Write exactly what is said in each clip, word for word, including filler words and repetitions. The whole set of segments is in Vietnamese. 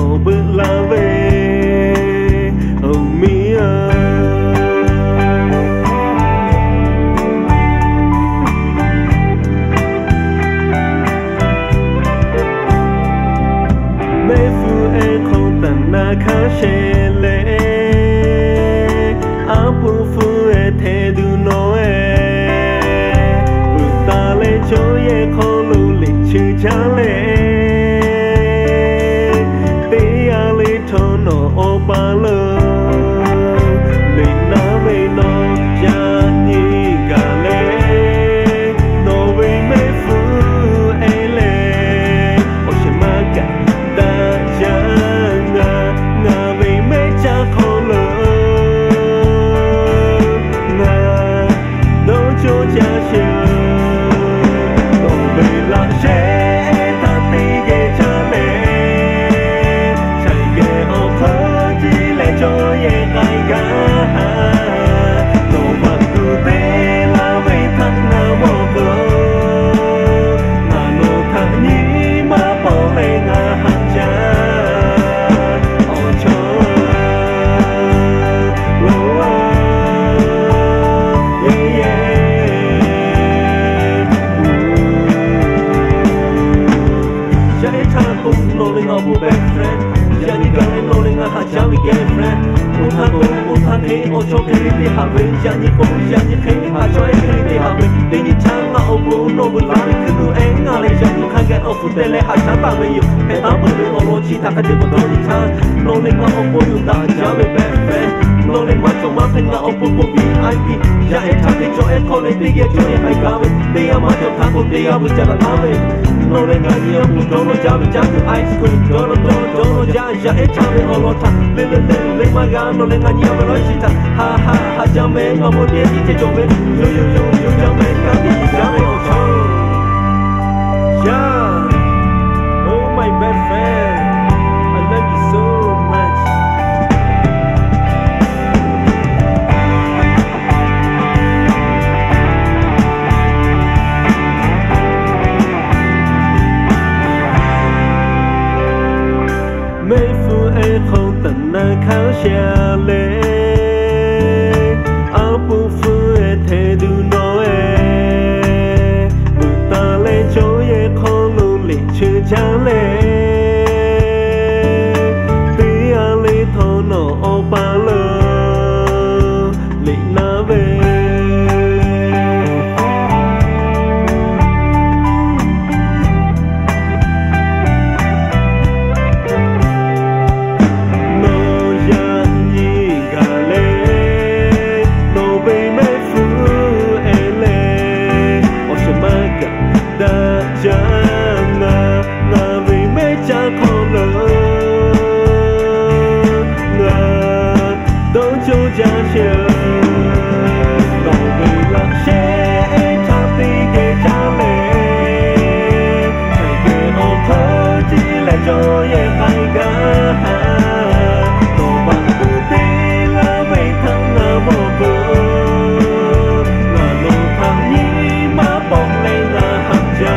no bước la về ông mi mấy phu em không tận na khá xe lệ áo phu phu em thế du nó em vừa ta lên chỗ em không lưu lịch chữ cha lệ tí à lý thô nó ô ba lơ lịch ná về nó cha nhì cả lệ nó về mấy phu em lệ ô xe mà cả ta cha ngà ngà về mấy cha không lơ ngà đâu cho cha chờ đâu về là sẽ ta tí ghê cha lệ chạy ghê ô khớ chỉ lệ cho ye gai gà đâu mà cứ thế là về thằng nào mô cơ ngà nô thằng nhí mà bỏ lệ ngà hạt cha ô cho lô à yeah yeah chạy thang cũng nô lên ngọc best friend chạy đi gần lên nô lên ngà hạt cha với girlfriend một thằng cũng một thằng ấy ô cho cái đi hạ về chạy đi cũng chạy đi khi hạ cho em cái đi hạ về đi đi chăng ngà ô bố nô bự lá đi cứ nu em ngà lên chạy đi khang ghét ô phụ tê lệ hạ cha ba về yêu cái tao bự lên ô lô chi ta cái điều của nó đi chăng nô lên ngà ô bố yêu ta cha với best friend nô lên mà cho má phải ngà ô bố bố vi ai pi chạy em thằng ấy cho em khó lên đi ghét cho em hay gà về đi à mà cho thằng cô đi à bự cha là ta về nô lên ngà nhiều bự cho nó cha với cha với ice cream cho nó cho cho nó cha cha em cha với ô lô thằng lên lên lên lên mà gà nô lên ngà nhiều với nói chi ta ha ha ha cha mẹ ngà một đêm đi chơi cho mẹ yo yo yo yo cha mẹ cả đi cha mẹ ô cho yeah oh my best friend I love you so much mấy phu em không tận na khá xe lệ áo phu phu em thế du nó em vừa ta lên chỗ em không lưu lịch chữ cha lệ tí à lý thô nó ô ba lơ lịch ná về cha chờ đâu vì làm sẽ cha tí ghê cha lệ chạy ghê ô khớ chỉ lệ cho em ai gà đồ bạn cứ tí là về thằng ngà mô cơ ngà nô thằng nhí mà bóng lên ngà hạt cha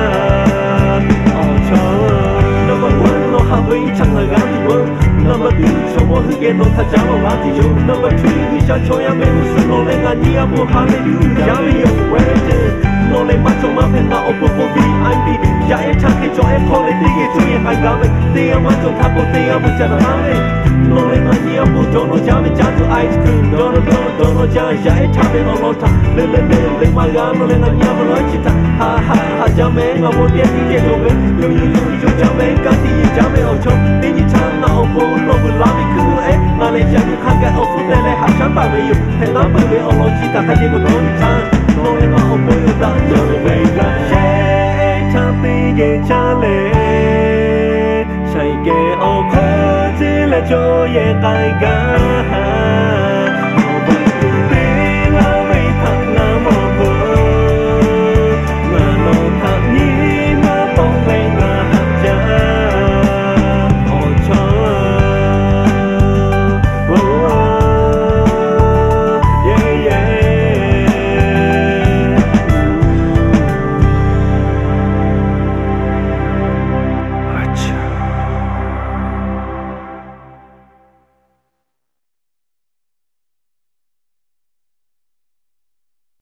ô cho number one nó hạ vinh chẳng là gà thì vâng number two cho mỗi thứ ghê nó thật chá vào lá thì chú number three vì cha cho em em sự nó lên ngà nhí à bố hallelujah giá vì yêu quê chứ nó lên mắt cho má phèn ngà ô bố bố vì anh đi giá em chẳng khi cho em khó lên đi ghê cho em ai gà mình đi em mắt cho thác bố đi em bố chả là má lên nó lên ngà nhí à bố cho nó giá mình chá cho ice cream đó nó đó đó nó giá giá em chẳng bên nó lo thằng lên lên lên lên mà gà nó lên ngà nhí à bố nói chị ta ha ha ha giá mẹ ngà bố đi đi ghê đồ bên yo yo yo yo giá mẹ cả đi giá mẹ ô chông đi như chăng ngà ô bố nó bự lá đi cứ nu em ngà lên giá như khang ghét ô phụ tê lệ hạ cha ba về yêu cái tao bự lên ô lô chi ta cái điều của nó đi chăng nô lên ngà ô bố yêu ta cho nó về là sẽ cha tí ghê cha lệ chạy ghê ô khớ chỉ lệ cho ye gai gà